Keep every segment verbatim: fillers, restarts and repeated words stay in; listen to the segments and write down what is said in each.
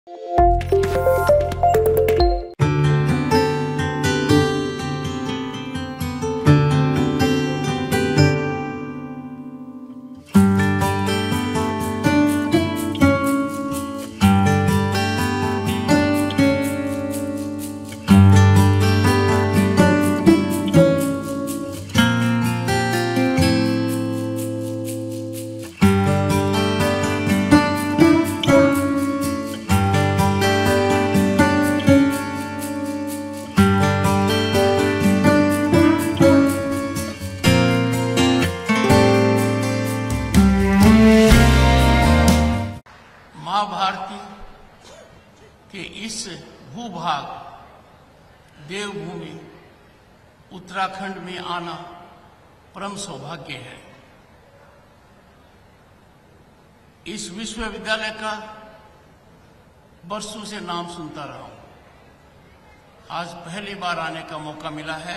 मां भारती के इस भूभाग देवभूमि उत्तराखंड में आना परम सौभाग्य है। इस विश्वविद्यालय का बरसों से नाम सुनता रहा हूं। आज पहली बार आने का मौका मिला है।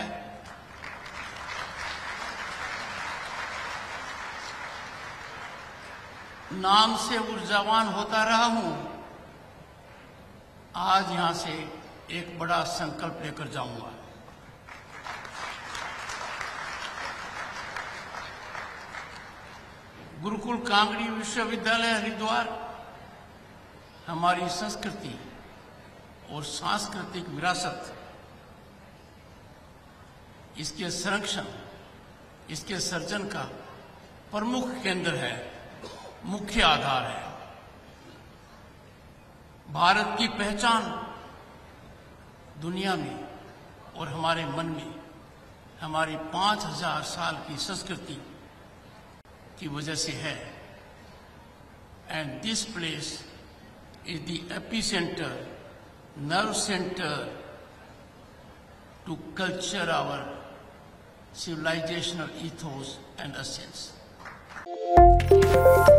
नाम से ऊर्जावान होता रहा हूं। आज यहां से एक बड़ा संकल्प लेकर जाऊंगा। गुरुकुल कांगड़ी विश्वविद्यालय हरिद्वार हमारी संस्कृति और सांस्कृतिक विरासत, इसके संरक्षण, इसके सर्जन का प्रमुख केंद्र है, मुख्य आधार है। भारत की पहचान दुनिया में और हमारे मन में हमारी पांच हजार साल की संस्कृति की वजह से है। And this place is the epicentre, nerve centre to culture our civilizational ethos and essence.